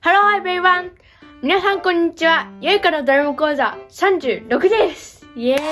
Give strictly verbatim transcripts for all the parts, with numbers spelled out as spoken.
Hello everyone! 皆さんこんにちは。ゆいかのドラム講座さんじゅうろくです。イエーイ。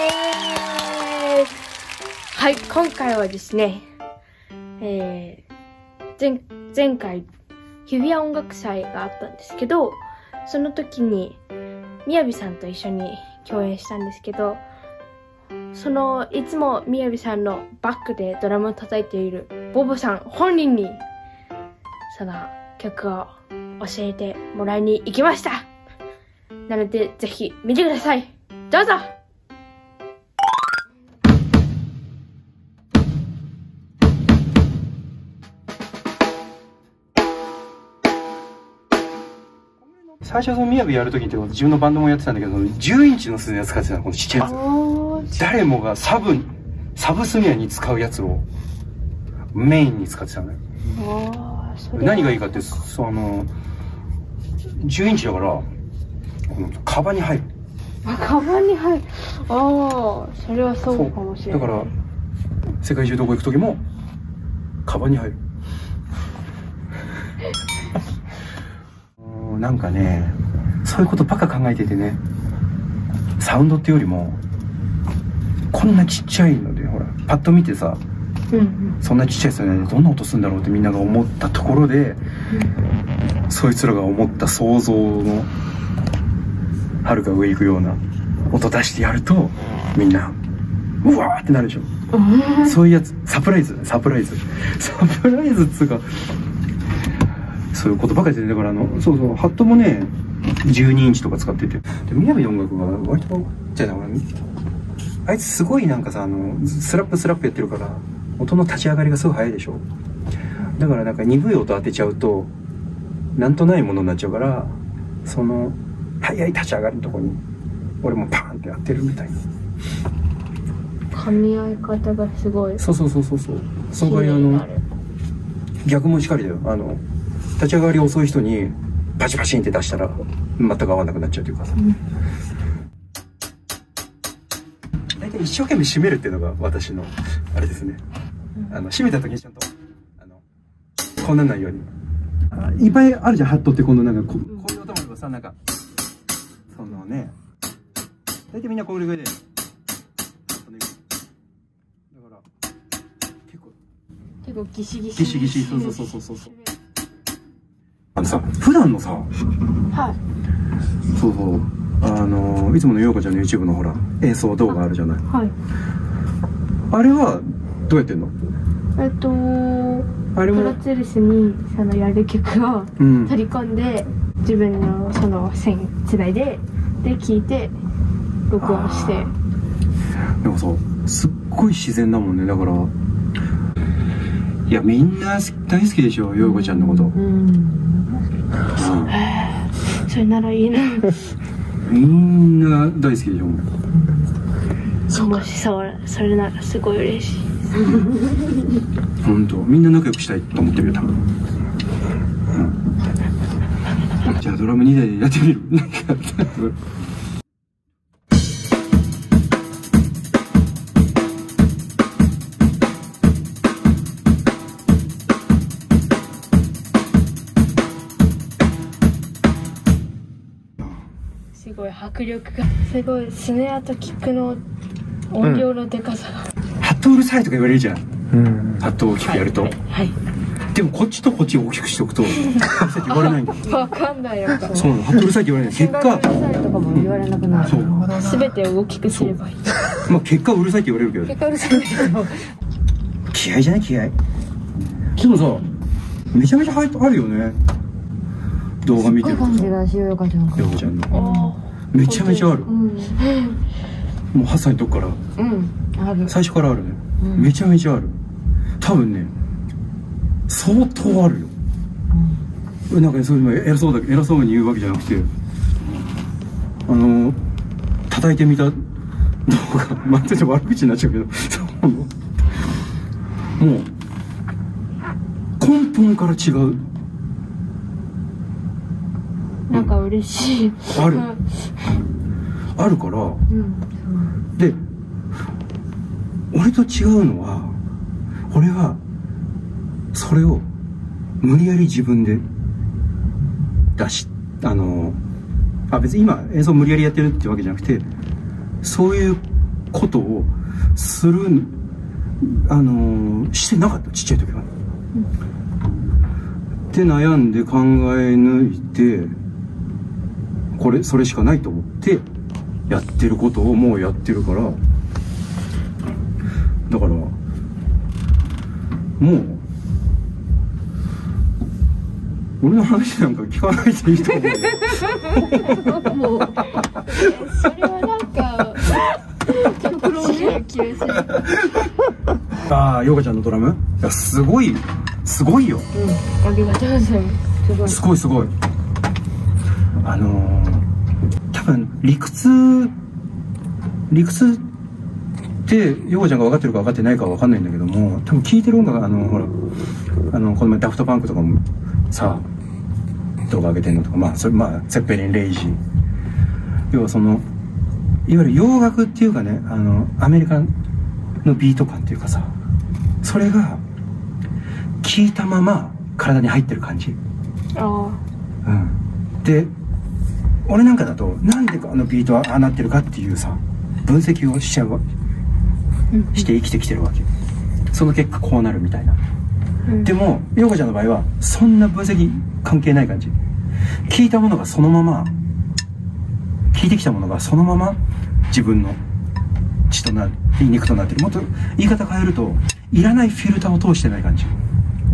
はい、今回はですね、えー、前、前回、日比谷音楽祭があったんですけど、その時に、みやびさんと一緒に共演したんですけど、その、いつもみやびさんのバックでドラムを叩いているボボさん本人に、その曲を教えてもらいに行きました。なので、ぜひ見てください。どうぞ。 最初そのみやびやるときって自分のバンドもやってたんだけど、じゅうインチのスネア使ってたの、このちっちゃいやつ。誰もがサブ、サブスネアに使うやつをメインに使ってたのよ。何がいいかって、そう、あの、じゅうインチだから、このカバンに入る。 あ、カバンに入る。ああ、それはそうかもしれない。 だから、世界中どこ行くときも、カバンに入る。なんかね、そういうことばっか考えててね、サウンドってよりも、こんなちっちゃいので、ほら、パッと見てさ、うんうん、そんなちっちゃいですよね、どんな音するんだろうってみんなが思ったところで、うん、そいつらが思った想像のはるか上行くような音出してやると、みんな、うわーってなるでしょ。うん、そういうやつ、サプライズ、サプライズ。サプライズっつうか、そういうことばかりで、だからあの、そうそう、ハットもね、じゅうにインチとか使ってて。で、みやびの音楽が割と、じゃあ、あいつすごいなんかさ、あの、スラップスラップやってるから、音の立ち上がりがすごい早いでしょ。だからなんか鈍い音当てちゃうと、なんとないものになっちゃうから、その、早い立ち上がりのとこに、俺もパーンってやってるみたいな。 噛み合い方がすごい。 そうそうそうそうそう。その代わりあの、逆もしかりだよ。あの、立ち上がり遅い人にパチパチンって出したら全く合わなくなっちゃうというかさ、うん、大体一生懸命締めるっていうのが私のあれですね、うん、あの締めた時にちゃんとあのこんなんないようにいっぱいあるじゃん。ハットってこのなんか こ, こういう音もあればさ、なんかそのね、大体みんなこれぐらいで、だから結構結構ギシギシギシギシ、そうそうそうそうそう。あのさ、普段のさ、はい、そうそう、あのいつものようかちゃんの YouTube のほら演奏動画あるじゃない。はい。あれはどうやってんの？ えっとあれもプロツールスにそのやる曲を取り込んで、うん、自分のその線つないでで聴いて録音して。 でもさ、すっごい自然だもんね。だからいや、みんな大好きでしょ、ようこちゃんのこと。うん。うん、 それならいいな。 みんな大好きでしょ。 そうもしそう、それならすごい嬉しい。 本当、みんな仲良くしたいと思ってるよ、多分。うん、じゃあドラムにだいでやってみる。なんかすごい迫力がすごい、スネアとキックの音量のでかさが、うん、 ハットうるさいとか言われるじゃん、うん、ハットを大きくやると、はいはいはい、でもこっちとこっちを大きくしておくとうるさいって言われないんだ。 分かんないよ。 そうなの、ハットうるさいって言われない。結果うるさいとかも言われなくなる。そう全てを大きくすればいい。 まあ結果うるさいって言われるけど、 結果うるさいんだけど気合じゃない？気合。でもさ、めちゃめちゃあるよね、動画見てるとさ。ようかちゃんのめちゃめちゃある、うん、もうはっさいのとこから、うん、ある、最初からあるね、うん、めちゃめちゃある。多分ね、相当あるよ、うん、なんかね、そういうの偉そうだ偉そうに言うわけじゃなくて、あの叩いてみた動画待ってて悪口になっちゃうけどもう根本から違う。 なんか嬉しい。 ある。あるから、うん、で、俺と違うのは、俺は、それを無理やり自分でだし、あのあ別に今演奏無理やりやってるってわけじゃなくて、そういうことをするあのしてなかった、ちっちゃい時は。うん、で悩んで考え抜いて、これそれしかないと思ってやってることをもうやってるから、だからもう俺の話なんか聞かないでいいと思うよ。もうそれはなんかちょっとプロの気がする。 ああ、ヨガちゃんのドラム、いやすごいすごいよ。 うん、ありがとうございます。 すごいすごい。あのー、多分理屈理屈ってヨガちゃんが分かってるか分かってないかは分かんないんだけども、多分聴いてる音楽、あのほらあのこの前ダフトパンクとかもさ動画上げてんのとか、まあそれまあゼッペリン・レイジー、要はそのいわゆる洋楽っていうかね、あのアメリカのビート感っていうかさ、それが聴いたまま体に入ってる感じ。ああ、うん。で俺なんかだとなんであのビートはああなってるかっていうさ分析をしちゃうわして生きてきてるわけ。その結果こうなるみたいな。うん、でもヨガちゃんの場合はそんな分析関係ない感じ。聞いたものがそのまま、聞いてきたものがそのまま自分の血となり肉となってる。もっと言い方変えるといらないフィルターを通してない感じ。うん、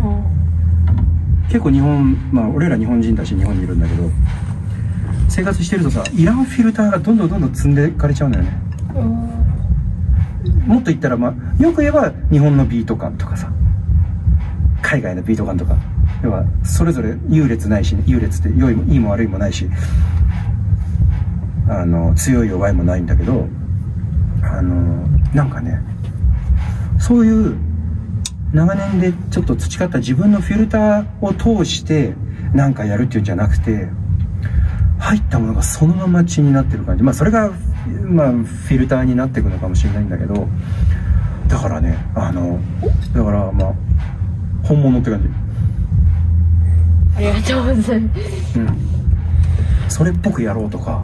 結構日本、まあ俺ら日本人だし日本にいるんだけど、生活してるとさ、いらんフィルターがどんどんどんどん積んでかれちゃうんだよね。うん、もっと言ったら、まあよく言えば日本のビート感とかさ、海外のビート感とか、要はそれぞれ優劣ないし、優劣って良いもいいも悪いもないし、あの強い弱いもないんだけど、あのなんかね、そういう長年でちょっと培った自分のフィルターを通して何かやるっていうんじゃなくて、入ったものがそのまま血になってる感じ。まあそれがまあフィルターになっていくのかもしれないんだけど、だからね、あのだからまあ本物って感じ。 ありがとうございます。うん。 それっぽくやろうとか、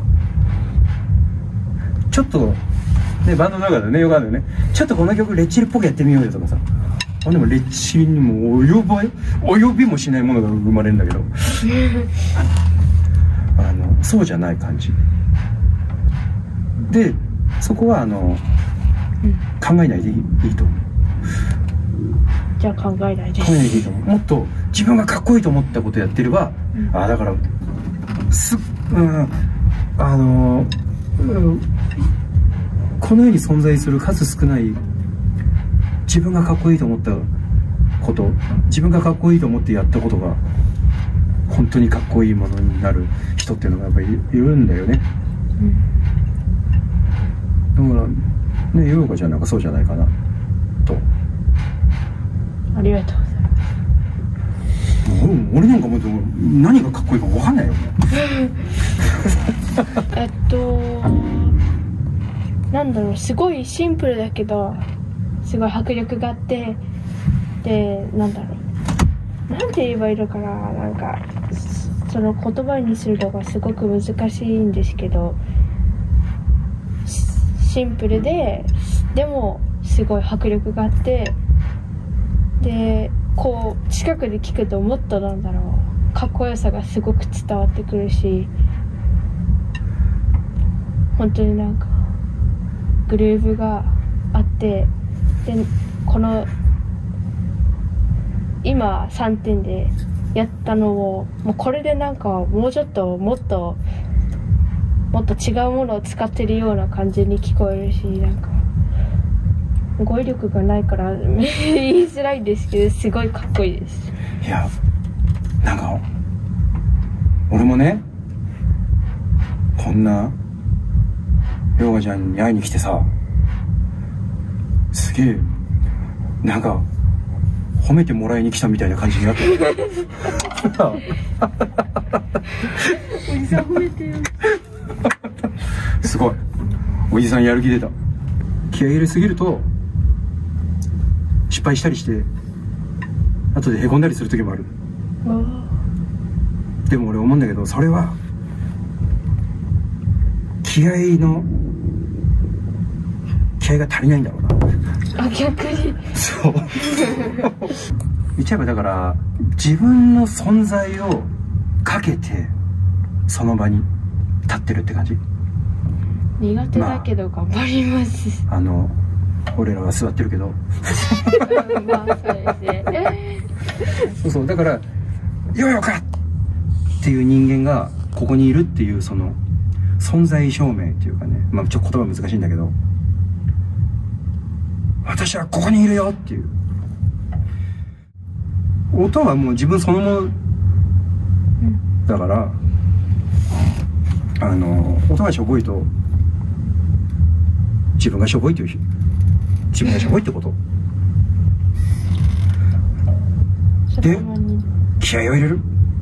ちょっとね、バンドの中でね、よくあるよね。ちょっとこの曲レッチリっぽくやってみようよとかさ。あでもレッチリにも及ば及びもしないものが生まれるんだけど、あのそうじゃない感じで、そこはあの、うん、考えないでいい、いいと思う。 じゃあ考えないです。 考えないでいいと思う。もっと自分がかっこいいと思ったことやってれば、うん、あだからす、うん、あの、うん、この世に存在する数少ない自分がかっこいいと思ったこと、自分がかっこいいと思ってやったことが本当にかっこいいものになる人っていうのがやっぱりいるんだよね。うん、だからね、ヨーコちゃんなんかそうじゃないかなと。 ありがとうございます。 もう俺なんかもう何がかっこいいか分かんないよ。 えっとなんだろう、すごいシンプルだけどすごい迫力があって、でなんだろう、なんて言えばいいのかな、なんかその言葉にするのがすごく難しいんですけど、シンプルででもすごい迫力があって、でこう近くで聞くともっとなんだろう、かっこよさがすごく伝わってくるし、本当になんかグルーヴがあって、でこの今さんてんでやったのをもうこれでなんかもうちょっともっともっと違うものを使ってるような感じに聞こえるし、なんか語彙力がないから言いづらいんですけど、すごいかっこいいです。 いやなんか俺もね、こんなヨガちゃんに会いに来てさ、すげえなんか褒めてもらいに来たみたいな感じになってる。おじさん褒めてよ。 すごいおじさんやる気出た。気合い入れすぎると失敗したりして後でへこんだりする時もある。 でも俺思うんだけど、それは気合の気合が足りないんだろうな。 あ、逆に。 そう言っちゃえば、だから自分の存在をかけてその場に立ってるって感じ。 苦手だけど頑張ります、 まあ、あの俺らは座ってるけどまあそうですねそうそう、だから「よよか!」っていう人間がここにいるっていう、その存在証明っていうかね、まあちょっと言葉難しいんだけど、私はここにいるよっていう。音はもう自分そのものだから、あの音がしょぼいと自分がしょぼいという日、自分がしょぼいってことで気合を入れる。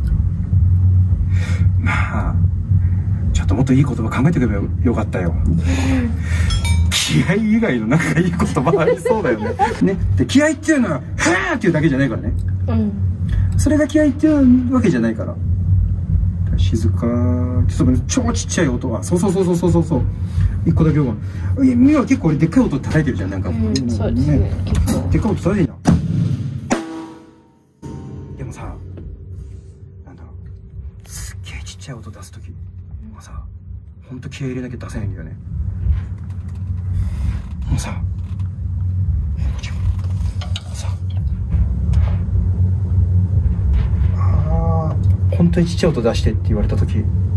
まあちょっともっといい言葉考えてくればよかったよ気合以外のなんかいい言葉ありそうだよねね。で気合っていうのは「はあ!」っていうだけじゃないからね、うん、それが気合っていうわけじゃないから、静かって超ちっちゃい音は、そうそうそうそうそうそう、一個だけよ。ミは結構でっかい音叩いてるじゃん、なんか、うん、そうですね、でっかい音叩いてるじゃん。でもさ、なんだろう、すっげえちっちゃい音出す時はさ、ほんと気合い入れなきゃ出せないんだよね。もうささあー、本当にちっちゃい音出してって言われた時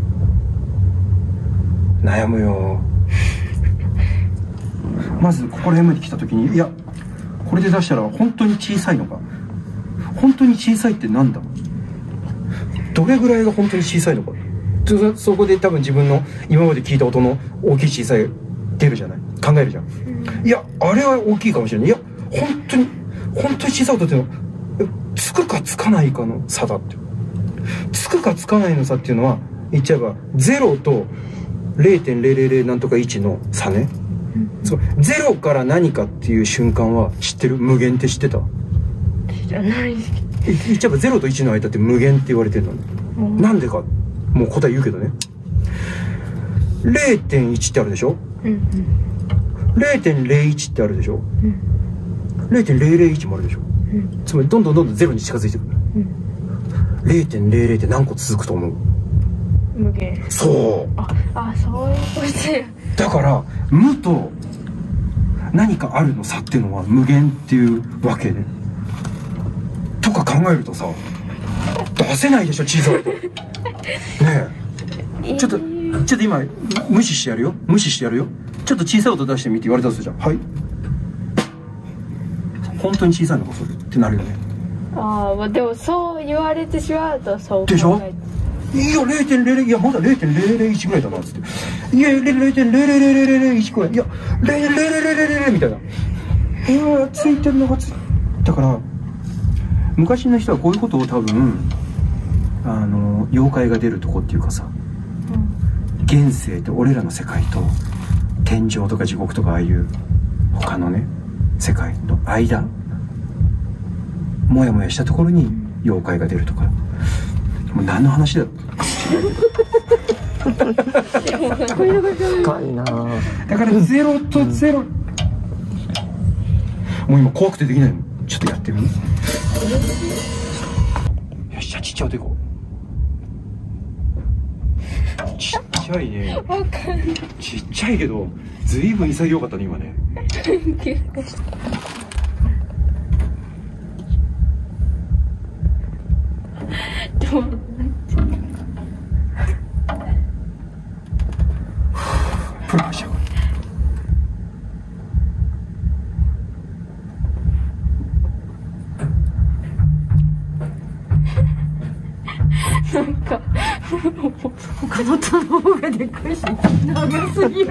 悩むよまずここら辺まで来た時に、いやこれで出したら本当に小さいのか、本当に小さいってなんだ、どれぐらいが本当に小さいのか、そ, そこで多分自分の今まで聞いた音の大きい小さい出るじゃない、考えるじゃん、いやあれは大きいかもしれない、いや本当に本当に小さい音っていうのはつくかつかないかの差だって、つくかつかないの差っていうのは言っちゃえばゼロと れいてんれいれいれい なんとかいちの差ね、うん、そうゼロから何かっていう瞬間は知ってる？無限って知ってた？ 知らないですけど、 言っちゃえばゼロといちの間って無限って言われてるのね、うん、なんでかもう答え言うけどね、 れいてんいち ってあるでしょ、うんうん、れいてんれいいち ってあるでしょ、うん、れいてんれいれいいち もあるでしょ、うん、つまりどんどんどんどんゼロに近づいてくる、うん、れいてんれいれい って何個続くと思う？ 無限。 そう、 ああ、そういうことだから無と何かあるの差っていうのは無限っていうわけねとか考えるとさ、出せないでしょ小さいとねえ、ちょっとちょっと今無視してやるよ、無視してやるよ、ちょっと小さい音出してみって言われたとするじゃん、はい、本当に小さいのかそれってなるよね。 ああ、まあでもそう言われてしまうとそうでしょ、いや れいてんれいれい、いやまだ れいてんれいれいいち ぐらいだなっつって、いや れいてんれいれいれいれいいち くらい、いや れいてんれいれいれいれいみたいな、うわついてるのがついだから、昔の人はこういうことを多分あの妖怪が出るとこっていうかさ、うん、現世と俺らの世界と天上とか地獄とかああいう他のね世界の間、もやもやしたところに妖怪が出るとか、もう何の話だ深いな。だからゼロとゼロ、うん、もう今怖くてできないの、ちょっとやってみる。よし、じゃあちっちゃい音いこう。ちっちゃいね。ちっちゃいけどずいぶん潔かったね今ねでもプロしよう。 なんか他の音の方がでかいし長すぎる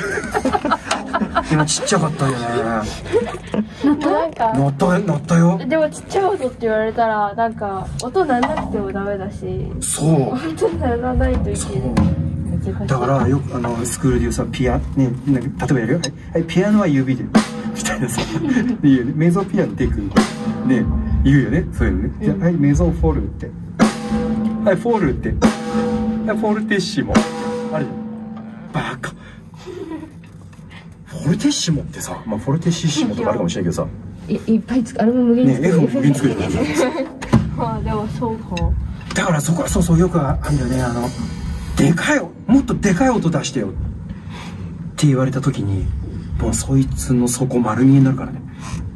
今ちっちゃかったよね。 なんか鳴った鳴ったよ。 でもちっちゃい音って言われたらなんか音鳴らなくてもダメだし、 そう音鳴らないといけない。 だからよくあのスクールでいうさ、ピアね、なんか例えばやるよ、はい、はい、ピアノは指でみたいなさ言うよね、メゾピアノテクね言うよね、そういうのね、うん、じゃあはいメゾフォルってはいフォルテ、はいフォルテッシモ、あれバカ。フォルテッシモってさ、まあフォルテッシモとかあるかもしれないけどさ、 いいっぱいつく、あれも無限にね F も無限に作るからまあでもそうか。 だからそこはそうそうよくあるよね。あのでかいもっとでかい音出してよって言われた時に、もうそいつの底丸見えになるからね。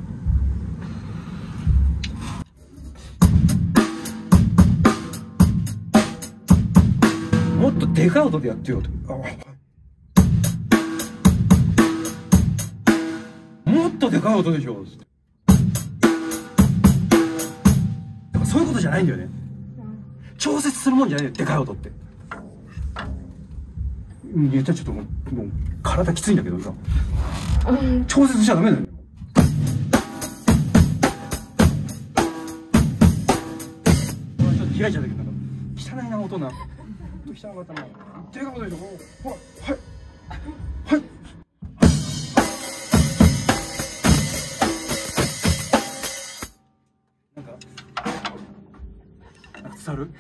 もっとでかい音でやってよと。もっとでかい音でしょ。だからそういうことじゃないんだよね。調節するもんじゃないよ、でかい音って。言ったらちょっともう、もう体きついんだけどさ、うん、調節しちゃダメだよね。ちょっと開いちゃったけど、なんか汚いな音な。汚かったな。でかい音でしょ。ほら、はい。はい。なんか、なんか伝わる？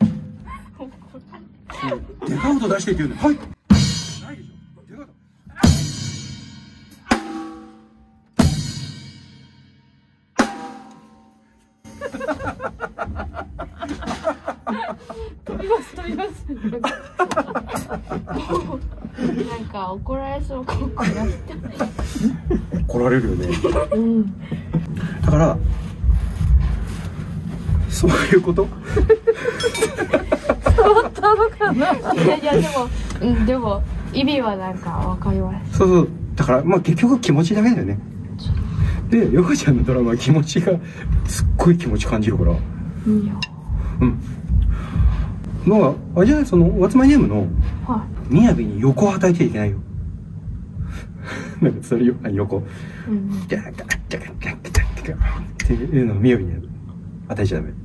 でかい音出してって言うの。はい。ないでしょ。でかい音。 飛びます飛びます。なんか怒られそうか怒られて。 怒られるよね。 うん。 だからそういうこと。 伝わったのかな。いやいやでも、うん、でも意味はなんかわかります。 そうそう、だからまあ結局気持ちだけだよね。でヨコちゃんのドラマは気持ちがすっごい気持ち感じるから。いや。うん。まああれじゃない、その「What's My Name」のみやびに横を与えてはいけないよ。なんかそれよ、横。ダカダカダカダカっていうのをみやびに与えちゃダメ。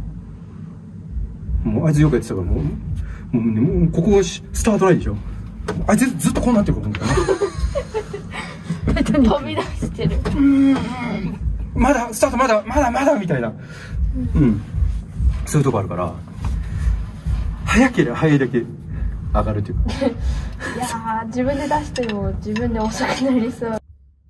もうあいつよくやってたから、もう、もう、もうここがスタートラインでしょ。あいつずっとこうなってるからね。 飛び出してる。 まだスタートまだまだまだみたいな。うん。そういうとこあるから、早ければ早いだけ上がるっていうか。いやー、自分で出しても自分で遅くなりそう。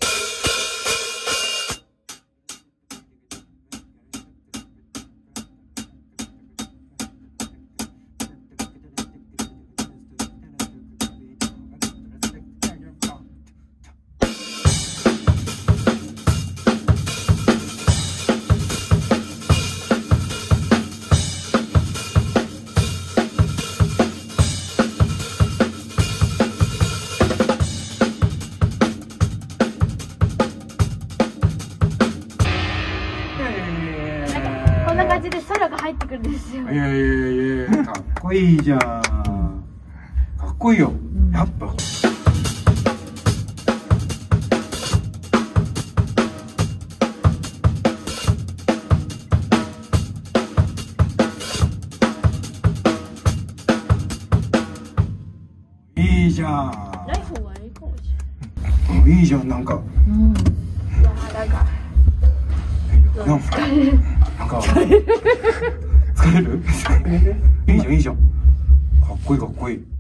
こんな感じで空が入ってくるんですよ。 いやいやいや、かっこいいじゃん。かっこいいよ。やっぱ。いいじゃん。 ない方がいいかもしれない。 いいじゃん、なんか。うん。 いやー、なんか。 なんか。なんか。疲れる。疲れる。いいじゃん、いいじゃん。かっこいい、かっこいい。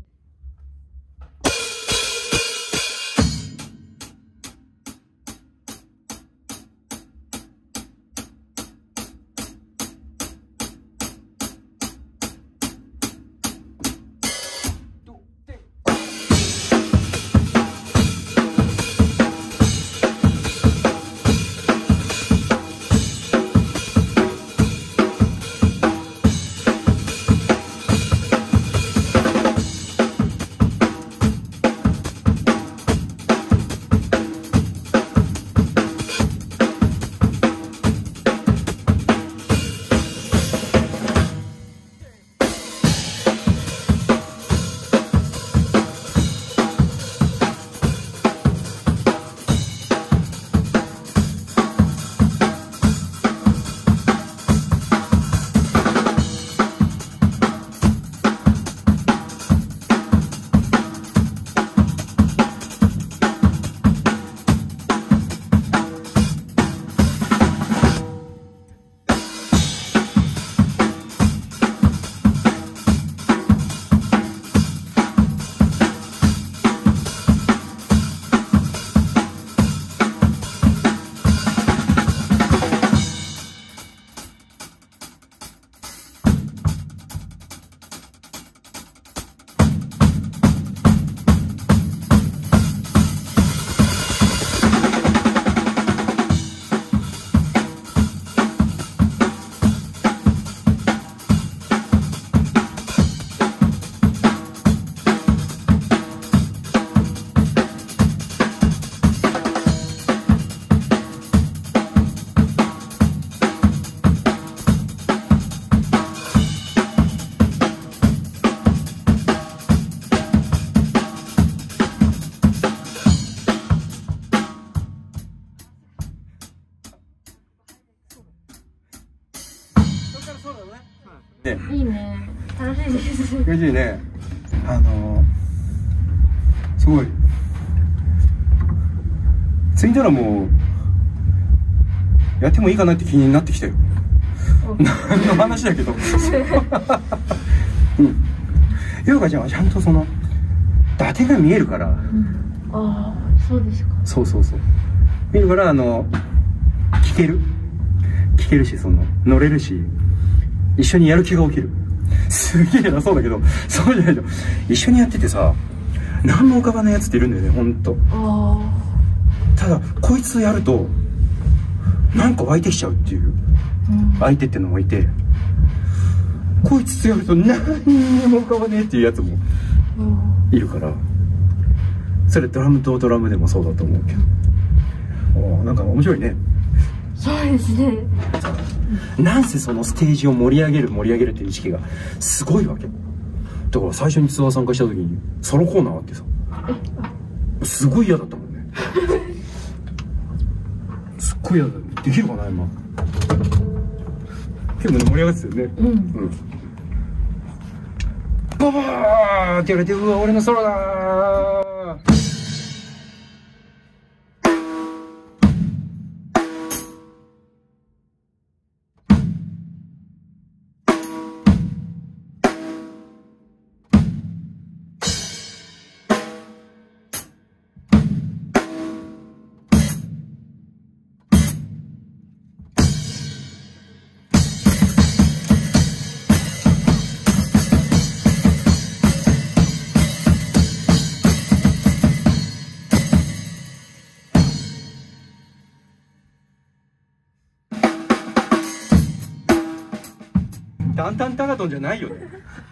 でね、あのー、すごい着いたらもうやってもいいかなって気になってきたよ。何の話だけどうん、優香ちゃんはちゃんとその伊達が見えるから、うん、 ああそうですか。そうそうそう見るから、あの聞ける聞けるし、その乗れるし、一緒にやる気が起きる。すげえ偉そうだけどそうじゃないと一緒にやっててさ、何も浮かばないやつっているんだよね、ほんと。ただこいつやるとなんか湧いてきちゃうっていう、うん、相手ってのもいて、こいつとやると何にも浮かばねえっていうやつもいるから、それドラムとドラムでもそうだと思うけど、おなんか面白いね。 そうですね。 なんせそのステージを盛り上げる盛り上げるっていう意識がすごいわけだから最初にツアー参加した時にソロコーナーあってさ、すごい嫌だったもんねすっごい嫌だ。できるかな今。結構ね盛り上がってたよね。うん、うん、ババーって言われて、うわ俺のソロだー。タンタンタガトンじゃないよね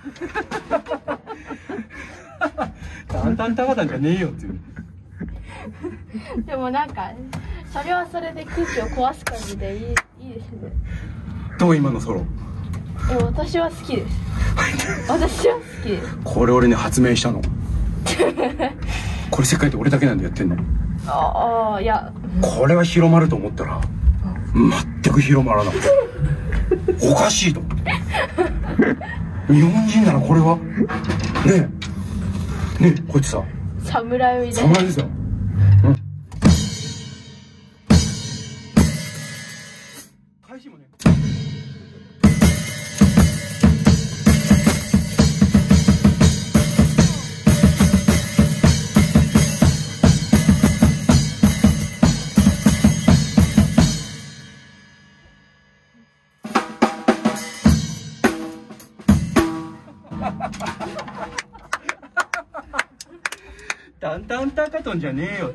タンタンタガトンじゃねえよっていうでもなんかそれはそれで空気を壊す感じでいい、いいですね。 どう今のソロ。 でも私は好きです私は好きです。 これ俺ね発明したのこれ世界で俺だけなんでやってんの。 ああいや、 これは広まると思ったら全く広まらないおかしいと思って日本人ならこれはねえねえこいつさ侍みたいな侍ですよ、うん、開始もねタンタンタカトンじゃねえよ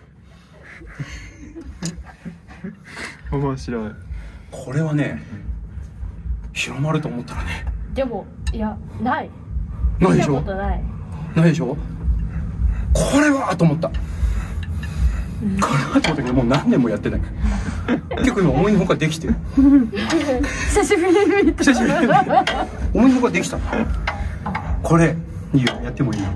面白い。 これはね広まると思ったらね。 でもいやないないでしょ。 見たことないないでしょ。これはと思った、うん、これはと思ったけどもう何年もやってない結構今思いのほかできてる久しぶりに見た久しぶりに見た思いのほかできた。これいいよやってもいいよ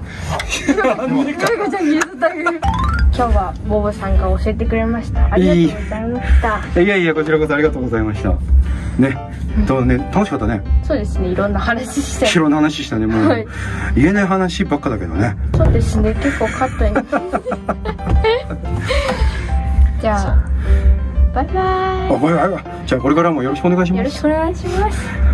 今日はボブさんが教えてくれました。ありがとうございました。 いやいやこちらこそありがとうございましたね。どうね楽しかったね。 そうですねいろんな話していろんな話したねもう、はい、言えない話ばっかだけどね。 そうですね結構カットにじゃあバイバイ。 あバイバイ。じゃあこれからもよろしくお願いします。 よろしくお願いします。